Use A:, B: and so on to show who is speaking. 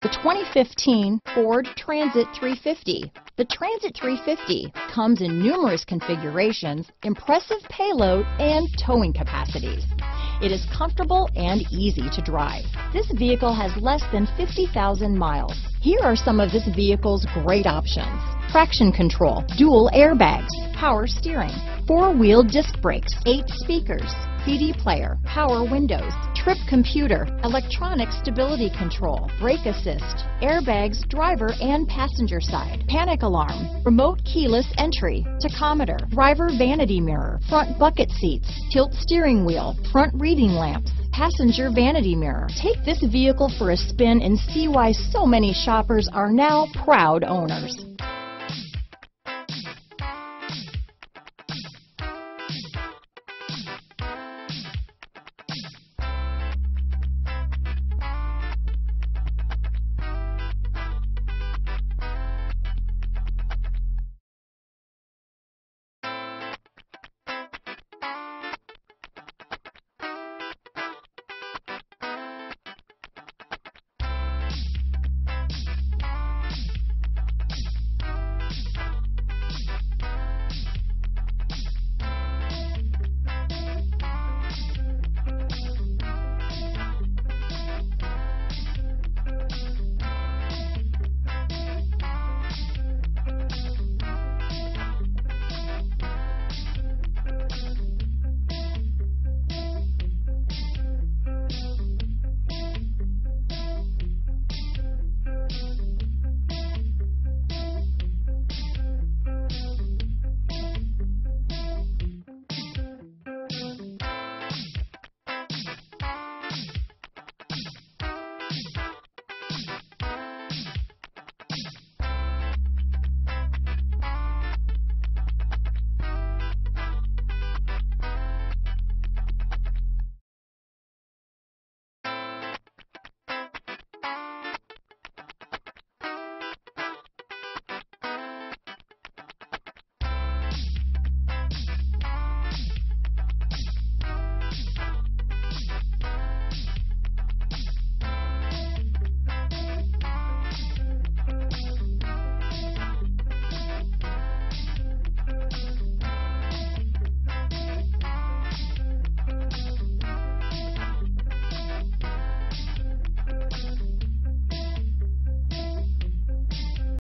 A: The 2015 Ford Transit 350. The Transit 350 comes in numerous configurations, impressive payload, and towing capacities. It is comfortable and easy to drive. This vehicle has less than 50,000 miles. Here are some of this vehicle's great options: traction control, dual airbags, power steering, four-wheel disc brakes, 8 speakers, CD player, power windows, trip computer, electronic stability control, brake assist, airbags driver and passenger side, panic alarm, remote keyless entry, tachometer, driver vanity mirror, front bucket seats, tilt steering wheel, front reading lamps, passenger vanity mirror. Take this vehicle for a spin and see why so many shoppers are now proud owners.